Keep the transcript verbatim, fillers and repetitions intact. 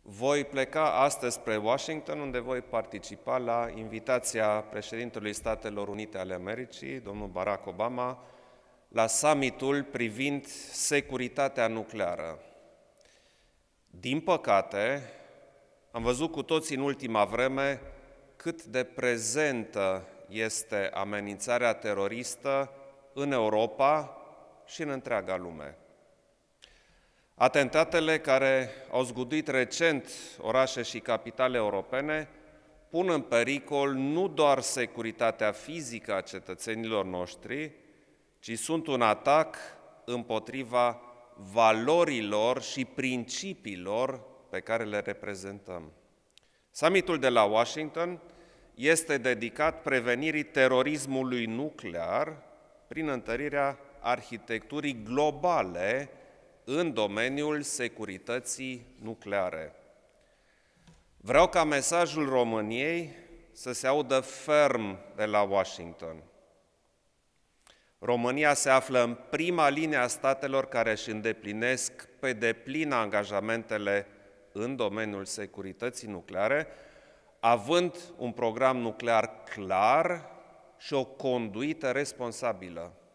Voi pleca astăzi spre Washington, unde voi participa la invitația președintelui Statelor Unite ale Americii, domnul Barack Obama, la summitul privind securitatea nucleară. Din păcate, am văzut cu toții în ultima vreme cât de prezentă este amenințarea teroristă în Europa și în întreaga lume. Atentatele care au zguduit recent orașe și capitale europene pun în pericol nu doar securitatea fizică a cetățenilor noștri, ci sunt un atac împotriva valorilor și principiilor pe care le reprezentăm. Summitul de la Washington este dedicat prevenirii terorismului nuclear prin întărirea arhitecturii globale în domeniul securității nucleare. Vreau ca mesajul României să se audă ferm de la Washington. România se află în prima linie a statelor care își îndeplinesc pe deplin angajamentele în domeniul securității nucleare, având un program nuclear clar și o conduită responsabilă.